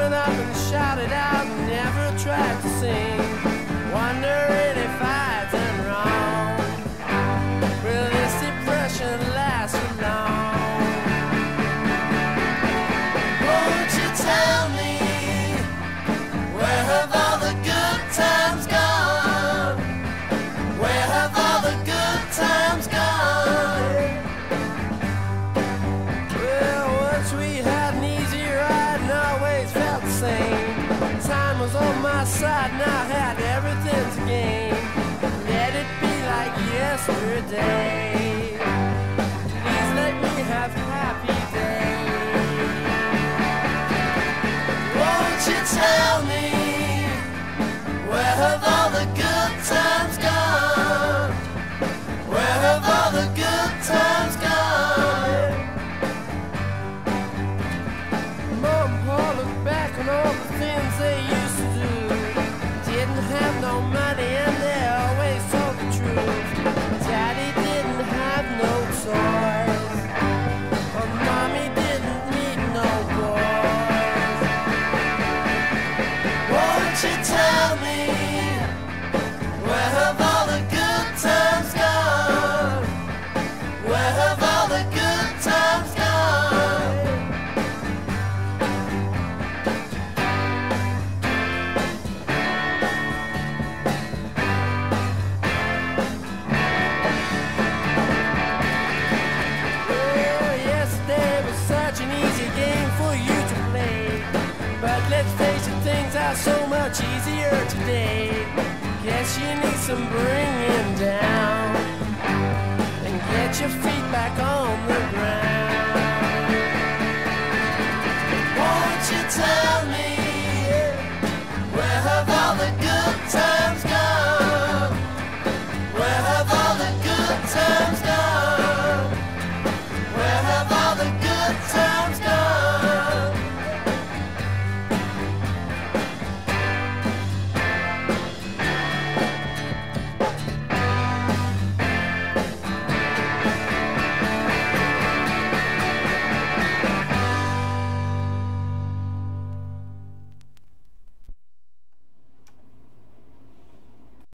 went up and shouted out and never tried to sing, wondering if I'd done wrong. Will this depression last for long? Won't you tell me, where have all the good times gone? Where have all the good times gone? Well, once we had an easy ride and always felt the same. Time was on my side and I had everything to gain. Let it be like yesterday. Please let me have happy days. Won't you tell me, where have all the good times gone? Where have all the good times gone? Mom, Paul looked back on all the things they used to do. Didn't have no money and they always told the truth. Daddy didn't have no toys, or mommy didn't need no boys. Won't you tell me, where have all the good times gone? Where have all the good times gone? Well, yesterday was such an easy game for you to play, but let's face it, things are so much easier today. Guess you need some bringing down and get your feet back on the ground. Won't you tell me, where have all the good times gone? Where have all the good times gone?